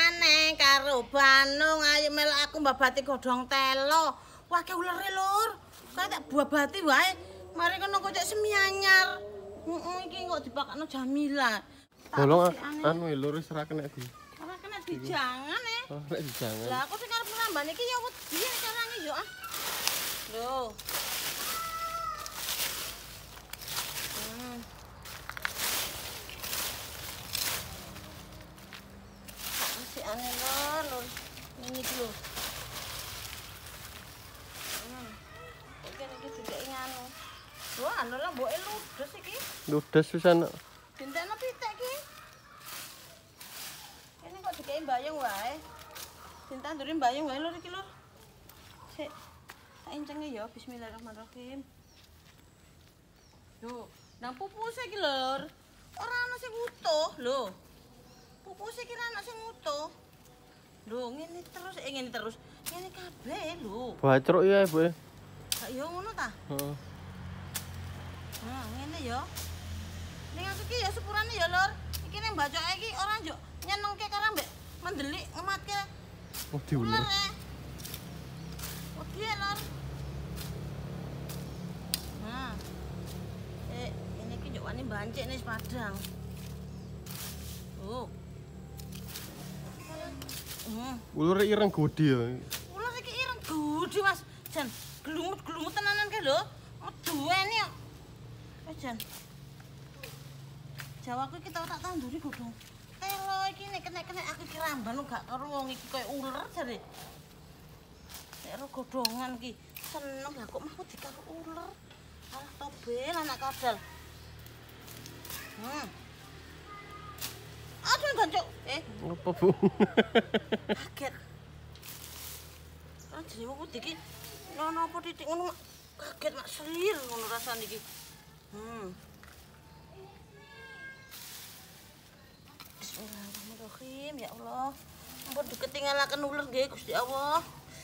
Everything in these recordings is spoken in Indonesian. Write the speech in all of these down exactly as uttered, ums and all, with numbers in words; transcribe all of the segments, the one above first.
maneh karo Banung ayo melok aku mbabati godhong telo. Wah ke ulere lur. Kae tak buabati wae. Mari kono kok cek semi anyar. Heeh iki kok dipakakno Jamila. Bolong anu lur wis ora kena di. Ora kena dijangan e. Oh, nek dijangan. Lah aku sing arep nambane iki ya wedi carane yo ah. Lho. Hmm. Masih aneh lor, lor. Ini dulu. Hmm. Iki iki juga nganu. Wah, anu lah mboke ludes iki. Ludes pisan. Dintekno pitik iki. Ini kok dikei mbayang wae. Dintanduri mbayang wae lur iki lur. Sik. Tak encenge ya bismillahirrahmanirrahim. Lho, nang pupuse iki lur. Ora ana sing utuh, lho. Pupuse iki ora ana sing utuh. Lho, ngene terus, eh ngene terus. Ngene kabeh lho. Bacruk ya, Bu. Kak yo ngono ta? Heeh. Nah, ngene ya. Ning aku iki ya sepurane ya, Lur. Iki ning bacoke iki ora njuk nyenengke karo mbek mendelik ngematke. Oh, diuler. Oh, dia, Lur. Nah. Eh, ini iki njuk wani bancik nih padang. Oh. Hmm. Ular ireng gede ya. Ular iki ireng gede, Mas. Jan, glumut-glumut tenanan kae lho. Duweni kok. Wis jan. Jawaku iki tau tak tanduri godhong. Telo iki nek kena-kena aku iki ramban gak karo wong iki koyo ular jare. Nek ro godhongan iki seneng lah kok mau dikaro ular. Alah tobel anak kadal. Hmm. Aduh gancuk. Eh, Apa, Bu? kaget. Kan jenenge wong iki nono apa titik ngono kaget mak selir ngono rasane iki. Hmm. Bismillahirrahmanirrahim ya Allah. Ampun diketingalaken ular nggih Gusti Allah.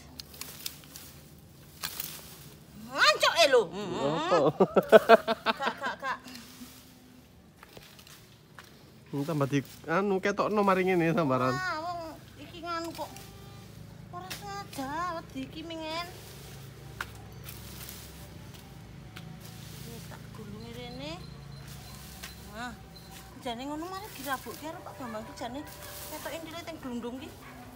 Ngancok e lho. Kak kak kak. Tambah di anu ketokno mari ngene sambaran. Ah, wong iki nganu kok. Ora sengaja wedi iki mengen. Wis tak gulungi rene. Nah, jane ngono mari dirabukke karo Pak Bambang iki jane ketok intine teng glundung iki.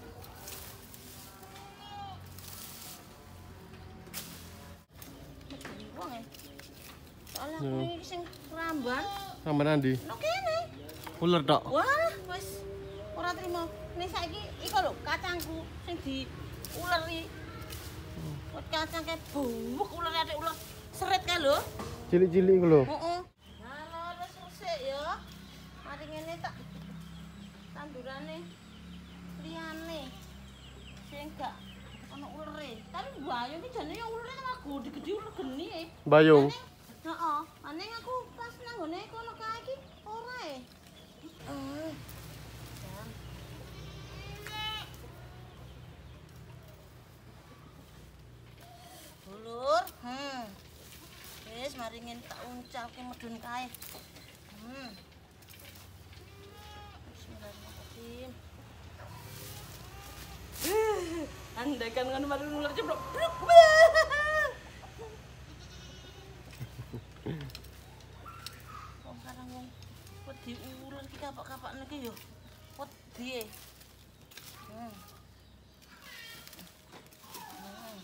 Wong e. Soale aku iki sing ramban. Sampeyan ndi? Nang kene. Ular tok. Wah, wis ora trimo. Ning saiki iku lho kacangku sing di uleri. Wet kacang kae buwuk uler atik uler seret kae lho. Cilik-cilik iku lho. Heeh. Nah, wis resik ya. Mari ngene tak tandurane liyane sing gak ana ulere. Tapi bayung iki jane ya ulere nang gede-gede uler geni e. Bayung. Heeh. Aning aku pas nang ngene kono kae iki ora e. Eh. Ulur, hmm. Wis mari ngene tak uncalke medun kae. Hmm. Bismillahirrahmanirrahim. Eh, andai kan ngono mari ular ceblok. Wong karang wong wedi ular iki kapak-kapakne iki yo wedi e. Hmm. Hmm.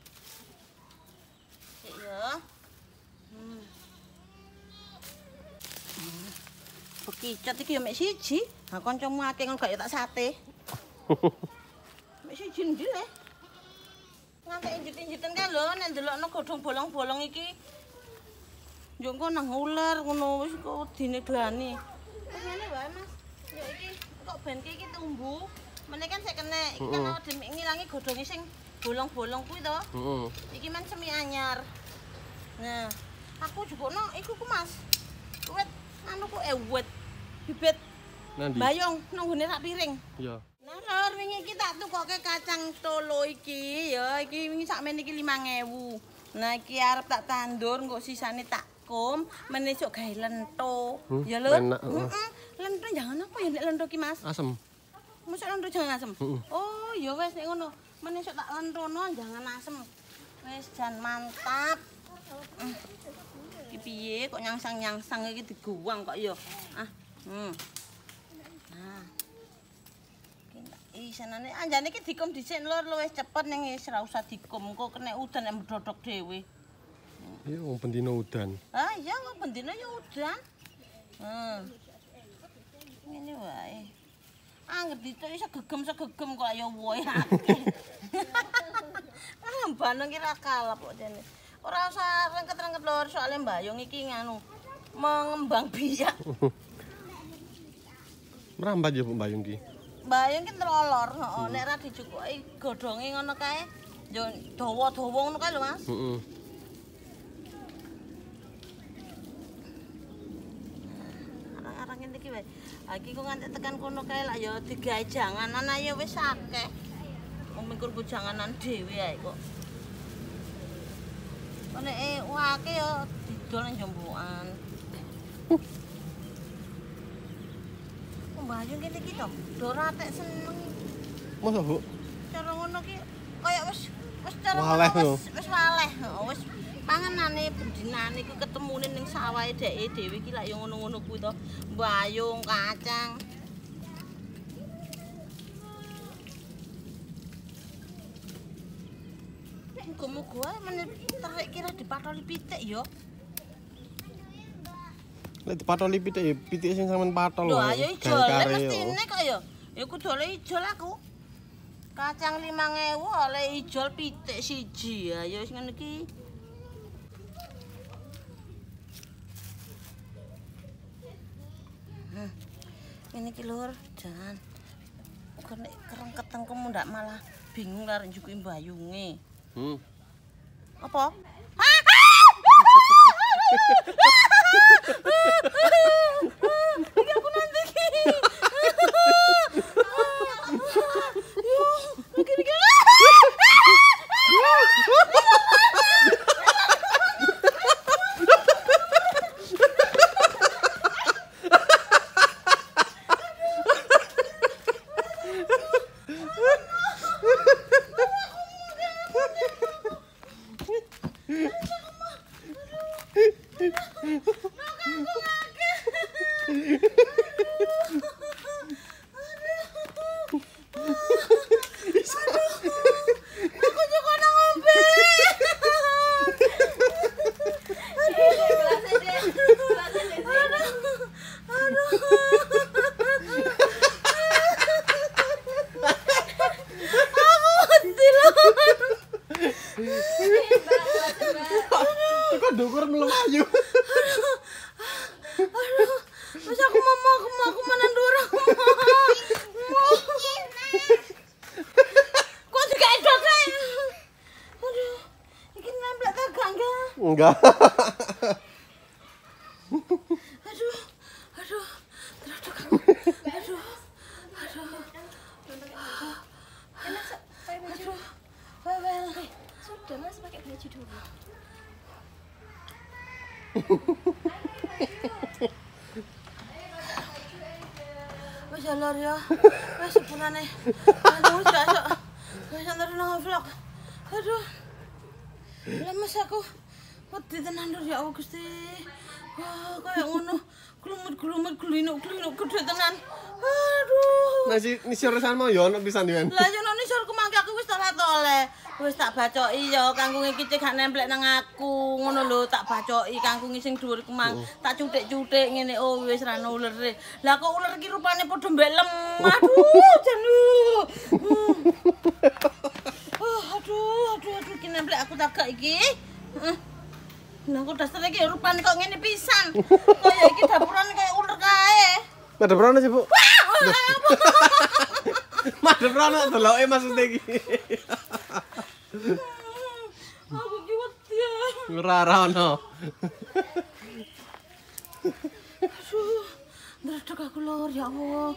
Sik ya. Hmm. Hmm. Bekicot iki yo mek siji. Ha kancamu akeh ngono gak ya tak sate. Mek siji ndi le? Ngantek injet-injeten kae lho nek ndelokno godhong bolong-bolong iki. Yo engko nang ular ngono wis kok wedine glani. Wis ngene wae Mas. Ya iki kok ben iki tumbuh. Meneh kan sik kena iki kan awake dhewe ngilangi godhonge sing bolong-bolong kuwi to. Heeh. Iki men semi anyar. Nah, aku jupukno iku ku Mas. Wet anu ku ewet. Bibit Nandi? bayong nang gone sak piring. Iya. Nah, lur wingi iki tak tukoke kacang tolo iki ya. Iki wingi sakmene iki lima ewu. Nah, iki arep tak tandur engko sisane tak kum, menesuk gawe lento. Hmm, Ya lho. enak, Heeh. Lento jangan apa ya nek lento ki Mas? Asem. Mosok lendro jangan asem. Oh, ya wis nek ngono. Men esuk tak lentrono jangan asem. Wis jan mantap. Iki piye kok nyangsang-nyangsang iki diguwang kok ya. Ah. Hmm. Nah. Iki senane anjane iki dikum dhisik lur luwih cepet ning wis ora usah dikum engko kena udan nek mdodok dhewe. Iya wong bendina udan. Ah iya wong bendina ya udan. Hmm. Ngene wae. Anggep dituk iso gegem segegem kok ya woe akeh. Ah baneng ki ra kalap kok jane. Ora usah rengket-rengket lur soalnya mbayung iki nganu mengembang biak. Merambat ya Bu mbayung ki. Mbayung ki trolor, heeh nek ra dicukuki godhonge ngono kae ya dawa-dawa ngono kae lho Mas. Heeh. Arang-arang ngene iki wae. Ha iki kok nganti tekan kono kae lak ya digawe janganan ayo wis akeh. Wong mingkur ku janganan dhewe ae kok. Nek eh wake ya didol nang jombokan. Mbayung kene iki to, Dora tek seneng. Masa Bu? Cara ngono ki kaya wis wis cara Waleh ngono wis wis waleh, heeh wis panganane bendinane iku ketemune ning sawahe dheke dhewe iki lak ya ngono-ngono kuwi to. Mbayung, kacang. Muga-muga ae meneh terik kira dipatoli pitik ya. Lek dipatoli pitik, pitik sing sampean patol. Lho ayo ijol mestine kok ya. Ya kudu oleh ijol aku. Kacang limang ewu oleh ijol pitik siji. Ayo wis ngene iki. Nah, ini iki lur, jan. Kok nek kerengketen kamu ndak malah bingung arek njukuki mbayunge. Hmm. Apa? Iki aku nanti iki. Yo, iki iki. Kok ndukur melayu. Aduh, wis aku mau aku mau aku menan dhuwur aku. Kok juga edok kae. Aduh, iki nempel ta gak enggak? Enggak. Aduh, aduh, terus aku. Aduh, aduh. Enak pakai baju. Aduh, well, Sudah Mas pakai baju dulu. wis lor ya. Wis sepurane. Aduh, wis gak sok. Wis ntar nang vlog. Aduh. Lemes aku. Wedi tenan lur ya Allah Gusti. Wah, kayak ngono. Glumut-glumut glinuk-glinuk gede tenan. Aduh. Nasi nisi resan mau ya ono pisan diwen. Lah yo nang nisorku mangke aku wis tak tole. Wis tak bacoki ya kangkung iki cek gak nemplek nang aku. Ngono lho tak bacoki kangkung sing dhuwur ku mang. Tak cutik-cutik ngene oh wis ra ono ulere. Lah kok uler iki rupane padha mbelem. Aduh, jan. Oh, aduh, aduh, aduh iki nemplek aku tagak iki. Heeh. Lah kok dasar iki rupane kok ngene pisan. Kaya iki dapurane kaya uler kae. Madhep rono sih, Bu. Madhep rono deloke maksud iki. Aku ki wedi. Ora rono. Aduh, ndredeg aku lur ya Allah.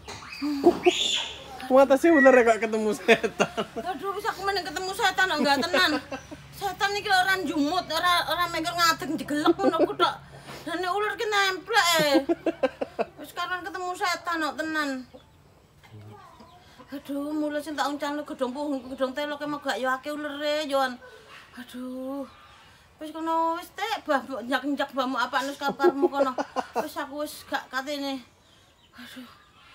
Mata sih ular kok ketemu setan. Aduh, wis aku meneng ketemu setan kok enggak tenan. Setan iki lho ora njumut, ora ora mengker ngadeg digelek ngono ku tok. Lah nek ular ki nemplek e. Wis karon ketemu setan kok tenan. Aduh, mulai sing tak uncalno gedhong puhung gedhong telok emang gak yo akeh ulere yo. Aduh. Wis kono wis tek bah nyak-nyak bamu apa nus karepmu kono. Wis aku wis gak katene. Aduh.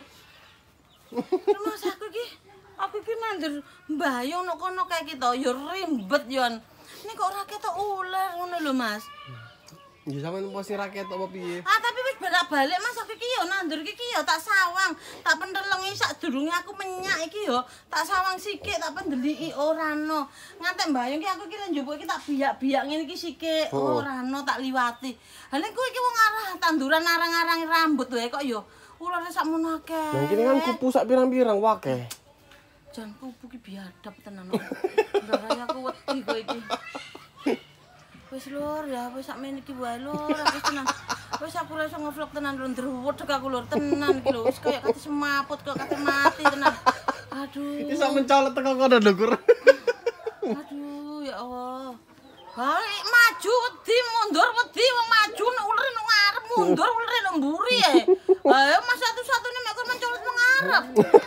Mas aku iki aku iki mandur mbayong nek kono kae iki to yo ribet yo. Ini kok ora ketok ular ngono lho, Mas. Ya sampean posisi ra ketok apa piye? Ah tapi wis balik-balik Mas aku iki yo nandur iki yo tak sawang, tak pendelengi sadurunge aku menyak iki yo, tak sawang sikik tak pendeliki ora no. Ngantek mbayong iki aku iki nang njupuk iki tak biyak-biyak ngene iki sikik ora no tak liwati. Ha nek kowe iki wong arah tanduran arang-arang rambut wae kok yo ulare sakmono akeh. Lah iki kan kupu sak pirang-pirang wakeh. Jan kupu ki biadab tenan. Ndara aku wedi kowe iki. Wis lur ya wis sakmene iki wae lur aku tenan. Wis aku ora iso nge-vlog tenan lur ndruwet aku lur tenan iki lho wis kaya kate semaput kok kate mati tenan. Aduh. Iki sak mencolot teko kono lho, Gur. Aduh ya Allah. Balik maju wedi mundur wedi wong maju nek uler nang ngarep mundur uler nang mburi ae. Ayo Mas satu-satune mek kon mencolot nang ngarep.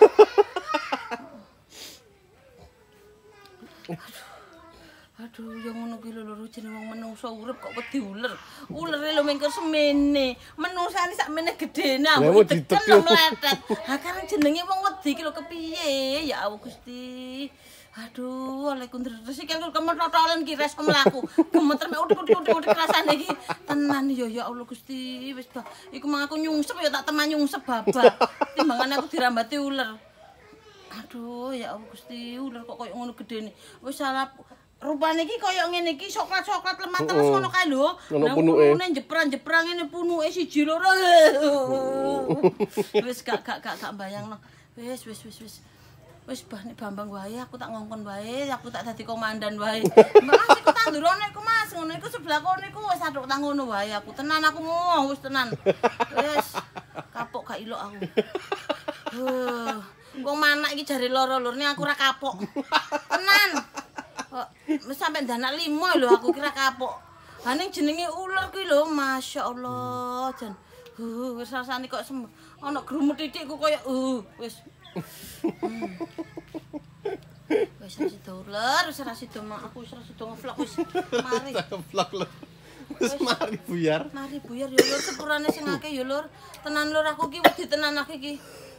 Aduh, yang ngono ki lho lho jenenge wong menungso urip kok wedi uler. Ulere lho mengko semene. Menungsane sakmene gedene ambek diteken meletet. Ha karang jenenge wong wedi ki lho kepiye? Ya Allah Gusti. Aduh, oleh kundur resik kan kemetrotolen ki res mlaku. Gemeter mek udik-udik rasane iki. Tenan ya ya Allah Gusti. Wis bah, iku mang aku nyungsep ya tak teman nyungsep babak. Timbangane aku dirambati uler. Aduh, ya Allah Gusti, uler kok koyo ngono gedene. Wis salah rupane iki koyo ngene iki coklat-coklat lemah terus ngono kae lho. Lah punune jepran-jepran ngene punuke siji loro. Wis gak gak gak gak bayangno. Wis wis wis wis. Wis bah nek Bambang wae aku tak ngongkon wae, aku tak dadi komandan wae. Mas iku tandurane iku Mas, ngono iku sebelah kono iku wis aduk tang ngono wae aku. Tenan aku ngoh wis tenan. Wis kapok gak ilok aku. Huh. Wong manak iki jare loro lur ning aku ora kapok. Tenan. Kok wis sampe ndanak limo lho aku kira kapok. Ha ning jenenge ular kuwi lho, masyaallah jan. Uh, wis rasane kok ana grumut titik ku koyo uh wis. Hmm. Wis ra sido ular, wis ra sido aku wis ra sido nge-vlog wis. Mari. Vlog lho. Wis mari buyar. Mari buyar ya lur, sepurane sing akeh ya lur. Tenan lur aku iki wedi tenan aku iki.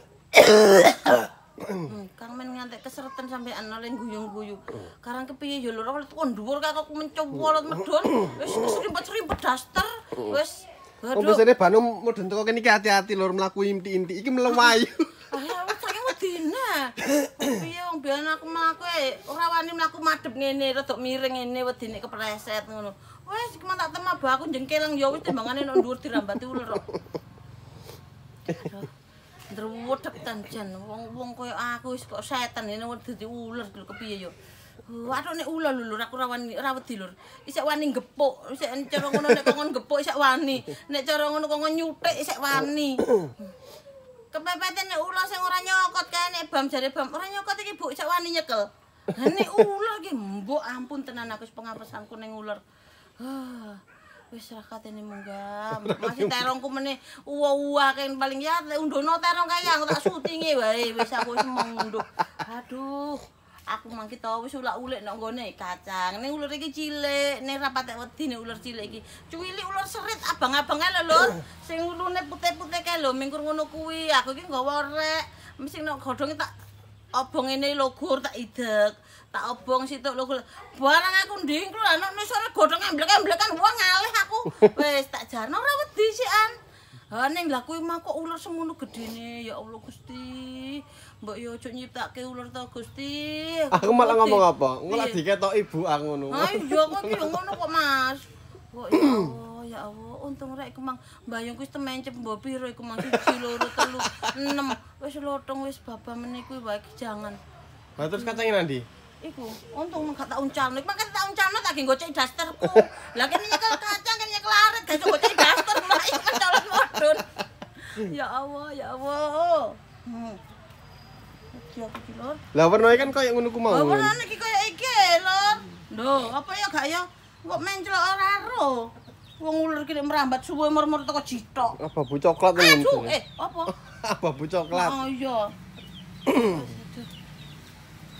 Hmm, Kang men ngantek keseretan sampean oleh guyung-guyu. Karang kepiye ya lur, kon dhuwur kok aku mencolot medon. Wis keserimpet-serimpet daster. Wis. Wong biasane Banu mudun teko kene iki hati-hati lur mlaku inti-inti iki mlewayu. Ah, wis saking wedine. Piye wong biyen aku mlaku ora wani mlaku madhep ngene, rada miring ngene wedine kepleset ngono. Wis iki tak temah bah aku jengkeleng ya wis timbangane nek dhuwur dirambati uler kok. Ndruwedeg tanjan wong-wong koyo aku wis kok setan ngene dadi uler lho kepiye yo. Waduh nek ular lho aku ora wani ora wedi lur. Isik wani gepuk, isik cara ngono nek kongon gepuk isik wani. Nek cara ngono kongon nyuthik isik wani. Kepepeten nek ular sing ora nyokot kae nek Bam jare Bam ora nyokot iki Bu isik wani nyekel. Lah nek ular iki mbok ampun tenan aku wis pengapesanku ning ular. Ah, wis ra katene munggah. Masih terongku meneh uwa-uwa kae paling ya undono terong kae aku tak syutinge wae wis aku wis munduh. Aduh. Aku mangki tau wis ulak-ulik nang nggone kacang. Ning ular iki cilik, ning ra patek wedi nek ular cilik iki. Cuwilik ular serit abang-abang kae lho, Lur. Sing ulune putih-putih kae lho, mingkur ngono kuwi. Aku iki nggawa rek. Mesti nek godhonge tak obong ngene lho, Gur tak idek. Tak obong situk lho. Barang aku ndingklu ana nek sore godhong emblek-emblek kan wong ngalih aku. Wis tak jarno ora wedi sikan. Ha ning lha kuwi mah kok ular semono gedene. Ya Allah Gusti. Mbok yo ojo nyiptake ular to Gusti. Aku malah ngomong apa? Ngolah diketok ibu aku ngono. Ha iya kok iki ngono kok Mas. Kok ya Allah, ya Allah, untung rek kemang mbayung wis temencep mbok piro iku mang siji loro telu enem. Wis lotong wis baba meniku wae jangan. Lah terus kacangnya nanti? Iku, untung gak tak uncalno. Iku makane tak uncalno tak gocek dasterku. Lah kene nyekel kacang kene nyekel arit gak gocek daster malah iku mencolot modun. Ya Allah, ya Allah. Hmm. Iki lur. Lah warnane kan koyo ngono ku mau. Oh, warnane iki koyo iki, Lur. Lho, apa ya gak ya? Kok menclok ora ro. Wong ular iki merambat suwe murmur teko jitok. Ababu coklat ngono. Aduh, eh, apa? Ababu coklat. Oh iya. Aduh.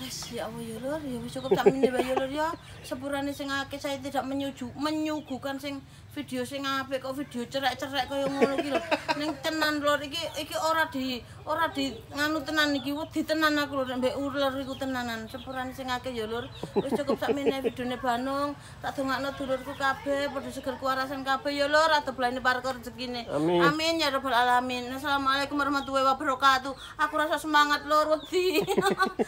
Wes ya Allah ya Lur, ya wis cukup sakmene wae ya Lur ya. Sepurane sing akeh saya tidak menyuju, menyuguhkan sing video sing apik kok video cerek-cerek kaya ngono iki lho. Ning tenan Lur iki iki ora di ora di nganu tenan iki wedi tenan aku lho mbek ular iku tenanan. Sepurane sing akeh ya Lur. Wis cukup sakmene videone Banung. Tak dongakno dulurku kabeh padha seger kuwarasan kabeh ya Lur, adoblane parkor rezekine. Amin. Amin ya rabbal alamin. Assalamualaikum warahmatullahi wabarakatuh. Aku rasa semangat Lur wedi.